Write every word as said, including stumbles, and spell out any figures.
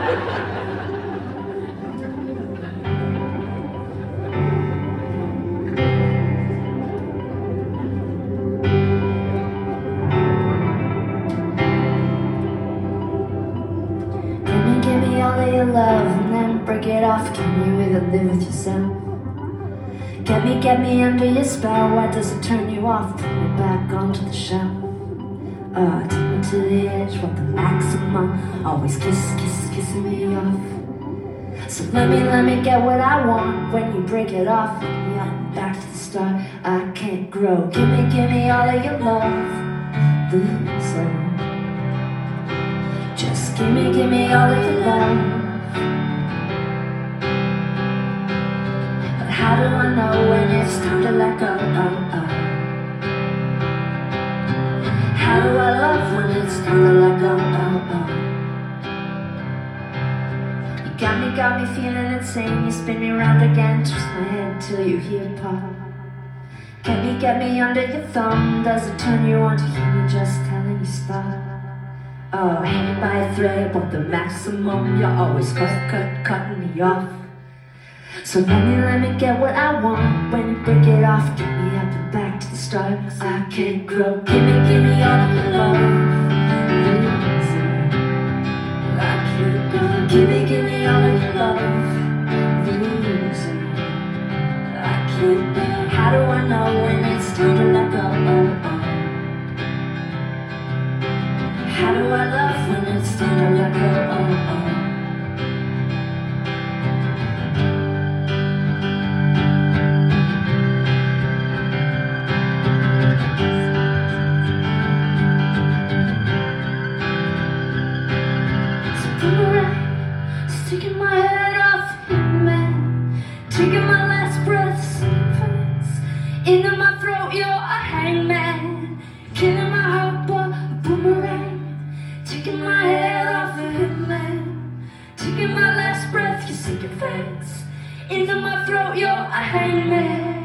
Give me all of your love and then break it off. Can you even live with yourself? Get me, get me under your spell. Why does it turn you off? Put me back onto the shelf. Uh, take me to the edge, want the maximum. Always kiss, kiss, kissing me off. So let me, let me get what I want. When you break it off, let me up back to the start. I can't grow. Give me, give me all of your love, loser. Just give me, give me all of your love. But how do I know when it's time to let go? Oh, oh. How do I love when it's time to let go? Oh, oh. You got me, got me feeling insane. You spin me round again, twist my head till you hear pop. Get me, get me under your thumb. Does it turn you on to hear me just telling you stop? Oh, hanging by a thread, want the maximum. You're always cut, cut, cutting me off. So let me, let me get what I want. When you break it off, get me up and back to the start. I can't grow. Give me, give me all of your love, loser. I can't grow. Give me, give me all of your love, loser. I can't grow. How do I know when it's time to let go? Oh, oh. How do I love when it's time to let go? Oh, oh. So boomerang, sticking my head off him, man. Taking my last breath, sinking into my throat. You're a hangman, killing my heart, but a boomerang. Taking my head off of him, man. Taking my last breath, you're sinking fangs into my throat, you're a hangman.